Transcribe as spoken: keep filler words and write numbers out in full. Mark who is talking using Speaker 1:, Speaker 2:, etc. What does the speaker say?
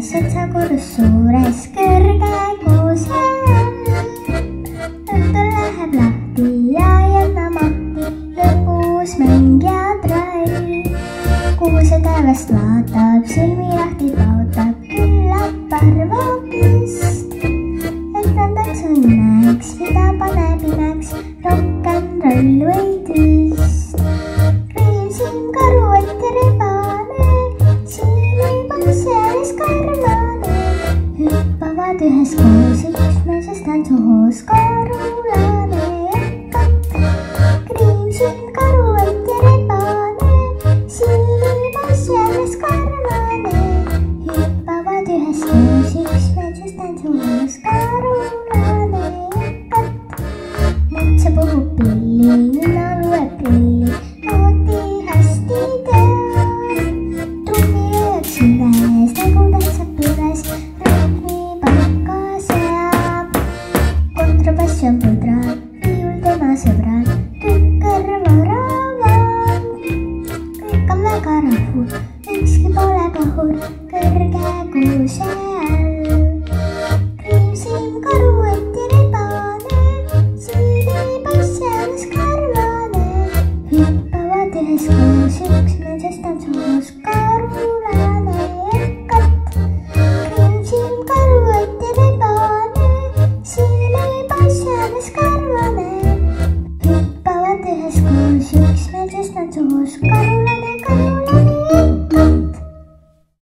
Speaker 1: Setsakurus suures kõrge kuuse all. Õhtul läheb lahti ja jätta mahti, lõpus mängija trall. Kuuse taevast vaatab, silmi lahti pautab, küllap arvab vist, et andaks õnneks, mida paneb imeks, rock'n'roll või twist. Kriimsiim, karuott ja rebane, siinipass järjes karmane, hüppavad ühes koos üksmeelses tantsuhoos.